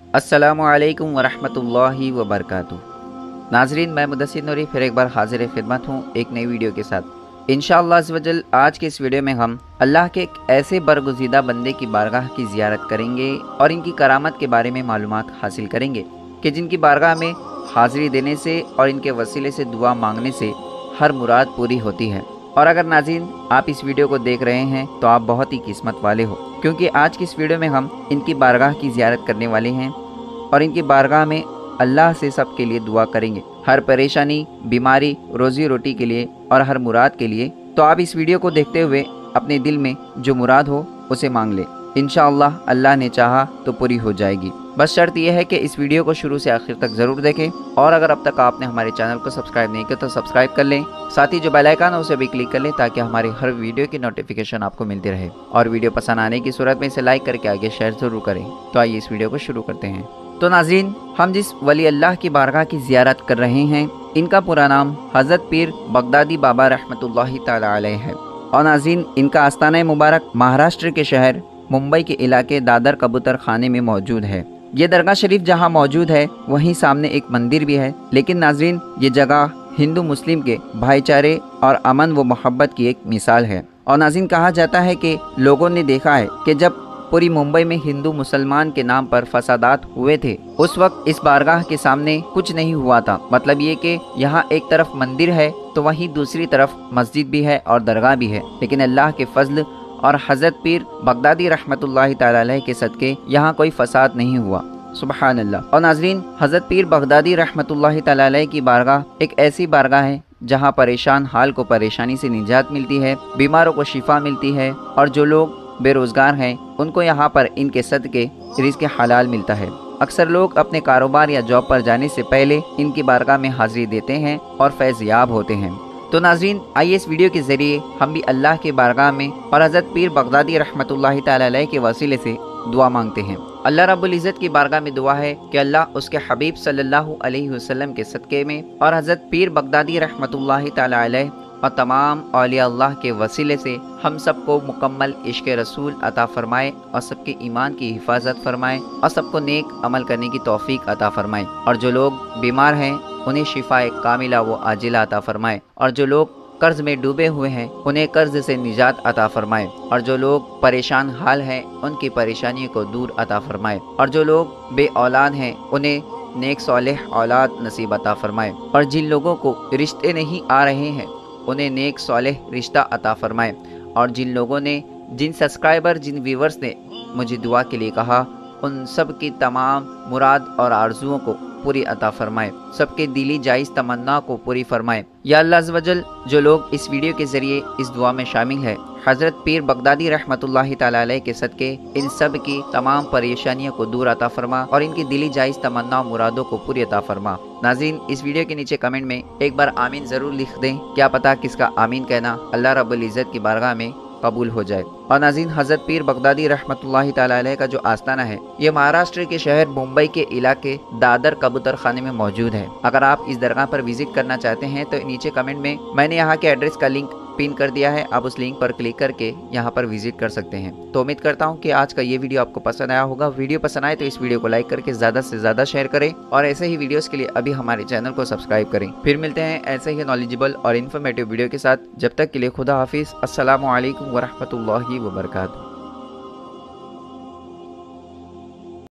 अस्सलामु अलैकुम वरहमतुल्लाहि वबरकातुहू। नाजरीन, मैं मुदस्सिर नूरी फिर एक बार हाजिर खिदमत हूँ एक नई वीडियो के साथ। इंशाअल्लाह अज़्ज़ वजल आज के इस वीडियो में हम अल्लाह के एक ऐसे बरगुज़ीदा बंदे की बारगाह की ज़ियारत करेंगे और इनकी करामत के बारे में मालूमात हासिल करेंगे कि जिनकी बारगाह में हाज़िरी देने से और इनके वसीले से दुआ मांगने से हर मुराद पूरी होती है। और अगर नाज़रीन आप इस वीडियो को देख रहे हैं तो आप बहुत ही किस्मत वाले हो, क्योंकि आज की इस वीडियो में हम इनकी बारगाह की ज़ियारत करने वाले हैं और इनकी बारगाह में अल्लाह से सब के लिए दुआ करेंगे, हर परेशानी, बीमारी, रोज़ी रोटी के लिए और हर मुराद के लिए। तो आप इस वीडियो को देखते हुए अपने दिल में जो मुराद हो उसे मांग ले, इंशाअल्लाह अल्लाह ने चाहा तो पूरी हो जाएगी। बस शर्त यह है कि इस वीडियो को शुरू से आखिर तक ज़रूर देखें और अगर अब तक आपने हमारे चैनल को सब्सक्राइब नहीं किया तो सब्सक्राइब कर लें, साथ ही जो बेल आइकन है उसे भी क्लिक कर लें ताकि हमारी हर वीडियो की नोटिफिकेशन आपको मिलती रहे। और वीडियो पसंद आने की सूरत में इसे लाइक करके आगे शेयर ज़रूर करें। तो आइए इस वीडियो को शुरू करते हैं। तो नाज़रीन, हम जिस वली अल्लाह की बारगाह की ज़ियारत कर रहे हैं इनका पूरा नाम हज़रत पीर बगदादी बाबा रहमतुल्लाहि तआला अलैह है। और नाज़रीन, इनका आस्ताना मुबारक महाराष्ट्र के शहर मुंबई के इलाके दादर कबूतर खाने में मौजूद है। ये दरगाह शरीफ जहाँ मौजूद है वहीं सामने एक मंदिर भी है। लेकिन नाज़रीन, ये जगह हिंदू मुस्लिम के भाईचारे और अमन व मोहब्बत की एक मिसाल है। और नाज़रीन, कहा जाता है कि लोगों ने देखा है कि जब पूरी मुंबई में हिंदू मुसलमान के नाम पर फसादात हुए थे उस वक्त इस बारगाह के सामने कुछ नहीं हुआ था। मतलब ये कि यहाँ एक तरफ मंदिर है तो वहीं दूसरी तरफ मस्जिद भी है और दरगाह भी है, लेकिन अल्लाह के फजल और हज़रत पीर बगदादी रहमतुल्लाहि तआला अलैह के सदके यहाँ कोई फसाद नहीं हुआ। सुबहान अल्लाह। और नाज़रीन, हज़रत पीर बगदादी रहमतुल्लाहि तआला अलैह की बारगाह एक ऐसी बारगाह है जहाँ परेशान हाल को परेशानी से निजात मिलती है, बीमारों को शिफा मिलती है और जो लोग बेरोज़गार हैं उनको यहाँ पर इनके सदके रिज़्क़ हलाल मिलता है। अक्सर लोग अपने कारोबार या जॉब पर जाने से पहले इनकी बारगाह में हाज़िरी देते हैं और फैज़याब होते हैं। तो नाज़रीन, आइए इस वीडियो के ज़रिए हम भी अल्लाह के बारगाह में और हज़रत पीर बगदादी रहमतुल्लाहि तआला अलैह के वसीले से दुआ मांगते हैं। अल्लाह रब्बुल इज़्ज़त की बारगाह में दुआ है कि अल्लाह उसके हबीब सल्लल्लाहु अलैहि वसल्लम के सदक़े में और हज़रत पीर बगदादी रहमतुल्लाहि तआला अलैह और तमाम औलिया अल्लाह के वसीले से हम सबको मुकम्मल इश्क़ रसूल अता फ़रमाए और सबके ईमान की हिफाजत फ़रमाए और सबको नेक अमल करने की तौफ़ीक अता फ़रमाए। और जो लोग बीमार हैं उन्हें शिफाए कामिला व आजिला अता फ़रमाए और जो लोग कर्ज़ में डूबे हुए हैं उन्हें कर्ज़ से निजात अता फ़रमाए और जो लोग परेशान हाल हैं उनकी परेशानियों को दूर अता फ़रमाए और जो लोग बे औलाद हैं उन्हें नेक सालेह औलाद नसीब अता फ़रमाए और जिन लोगों को रिश्ते नहीं आ रहे हैं उन्हें नेक सालेह रिश्ता अता फ़रमाए और जिन लोगों ने, जिन सब्सक्राइबर, जिन व्यूवर्स ने मुझे दुआ के लिए कहा उन सब की तमाम मुराद और आरजुओं को पूरी अता फ़रमाए, सबके दिली जायज़ तमन्ना को पूरी फ़रमाए। या अल्लाह अज़्ज़ वजल, जो लोग इस वीडियो के ज़रिए इस दुआ में शामिल है हज़रत पीर बगदादी रहमतुल्लाहि तआला अलैह के सदके इन सब की तमाम परेशानियों को दूर अता फ़रमा और इनकी दिली जायज़ तमन्ना मुरादों को पूरी अता फ़रमा। नाज़रीन, इस वीडियो के नीचे कमेंट में एक बार आमीन ज़रूर लिख दें, क्या पता किसका आमीन कहना अल्लाह रब्बुल इज़्ज़त की बारगाह में कबूल हो जाए। और नाज़रीन, हज़रत पीर बगदादी रहमतुल्लाहि तआला अलैह का जो आस्ताना है ये महाराष्ट्र के शहर मुंबई के इलाके दादर कबूतर खाने में मौजूद है। अगर आप इस दरगाह पर विजिट करना चाहते हैं तो नीचे कमेंट में मैंने यहाँ के एड्रेस का लिंक पिन कर दिया है, आप उस लिंक पर क्लिक करके यहाँ पर विजिट कर सकते हैं। तो उम्मीद करता हूँ कि आज का ये वीडियो आपको पसंद आया होगा। वीडियो पसंद आए तो इस वीडियो को लाइक करके ज़्यादा से ज़्यादा शेयर करें और ऐसे ही वीडियोस के लिए अभी हमारे चैनल को सब्सक्राइब करें। फिर मिलते हैं ऐसे ही नॉलेजेबल और इन्फॉर्मेटिव वीडियो के साथ। जब तक के लिए खुदा हाफिज़। अस्सलामु अलैकुम वरहमतुल्लाहि वबरकातुहू।